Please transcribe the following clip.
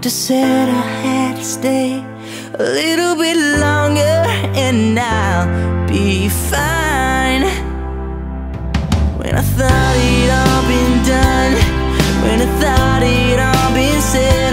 doctor said I had to stay a little bit longer and I'll be fine. When I thought it all been done, when I thought it all been said,